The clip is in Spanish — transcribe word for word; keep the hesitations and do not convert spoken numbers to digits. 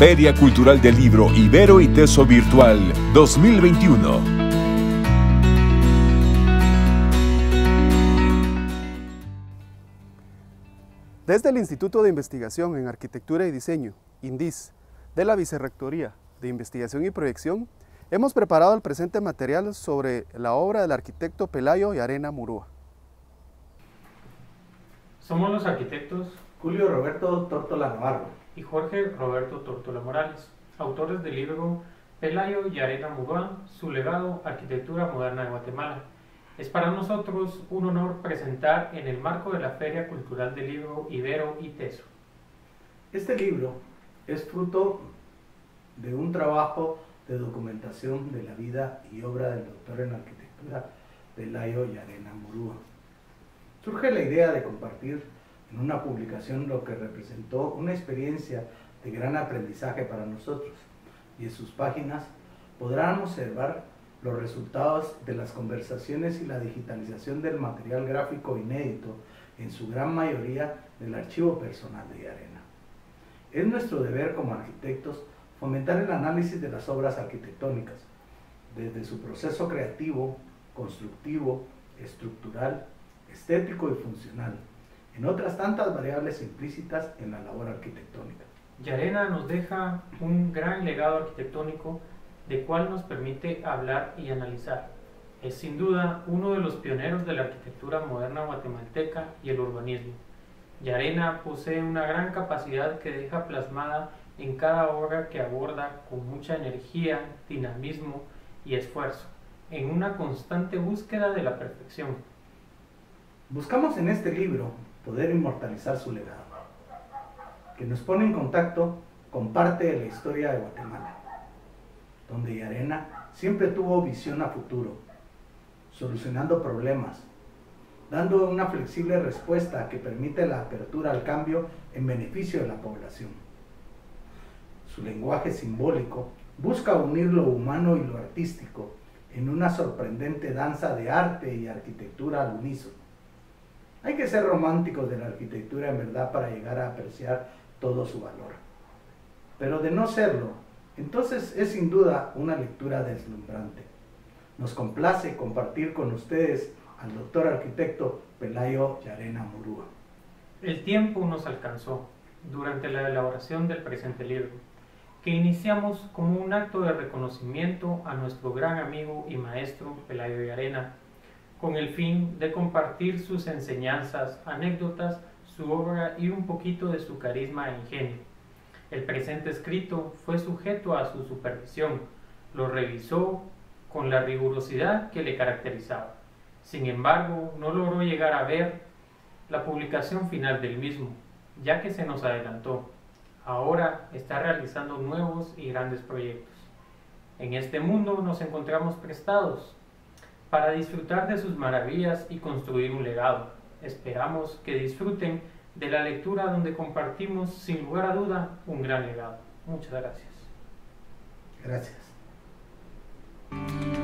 Feria Cultural del Libro Ibero y Teso Virtual dos mil veintiuno. Desde el Instituto de Investigación en Arquitectura y Diseño, INDIS, de la Vicerrectoría de Investigación y Proyección, hemos preparado el presente material sobre la obra del arquitecto Pelayo Llarena Murúa. Somos los arquitectos Julio Roberto Tórtola Navarro y Jorge Roberto Tórtola Morales, autores del libro Pelayo Llarena Murúa, su legado, arquitectura moderna de Guatemala. Es para nosotros un honor presentar en el marco de la Feria Cultural del Libro Ibero y Teso. Este libro es fruto de un trabajo de documentación de la vida y obra del doctor en arquitectura Pelayo Llarena Murúa. Surge la idea de compartir en una publicación lo que representó una experiencia de gran aprendizaje para nosotros, y en sus páginas podrán observar los resultados de las conversaciones y la digitalización del material gráfico inédito, en su gran mayoría del archivo personal de Llarena. Es nuestro deber como arquitectos fomentar el análisis de las obras arquitectónicas, desde su proceso creativo, constructivo, estructural, estético y funcional, en otras tantas variables implícitas en la labor arquitectónica. Llarena nos deja un gran legado arquitectónico de cual nos permite hablar y analizar. Es sin duda uno de los pioneros de la arquitectura moderna guatemalteca y el urbanismo. Llarena posee una gran capacidad que deja plasmada en cada obra que aborda con mucha energía, dinamismo y esfuerzo, en una constante búsqueda de la perfección. Buscamos en este libro poder inmortalizar su legado, que nos pone en contacto con parte de la historia de Guatemala, donde Llarena siempre tuvo visión a futuro, solucionando problemas, dando una flexible respuesta que permite la apertura al cambio en beneficio de la población. Su lenguaje simbólico busca unir lo humano y lo artístico en una sorprendente danza de arte y arquitectura al unísono. Hay que ser románticos de la arquitectura en verdad para llegar a apreciar todo su valor. Pero de no serlo, entonces es sin duda una lectura deslumbrante. Nos complace compartir con ustedes al doctor arquitecto Pelayo Llarena Murúa. El tiempo nos alcanzó durante la elaboración del presente libro, que iniciamos como un acto de reconocimiento a nuestro gran amigo y maestro Pelayo Llarena, con el fin de compartir sus enseñanzas, anécdotas, su obra y un poquito de su carisma e ingenio. El presente escrito fue sujeto a su supervisión, lo revisó con la rigurosidad que le caracterizaba. Sin embargo, no logró llegar a ver la publicación final del mismo, ya que se nos adelantó. Ahora está realizando nuevos y grandes proyectos. En este mundo nos encontramos prestados para disfrutar de sus maravillas y construir un legado. Esperamos que disfruten de la lectura donde compartimos sin lugar a duda un gran legado. Muchas gracias. Gracias.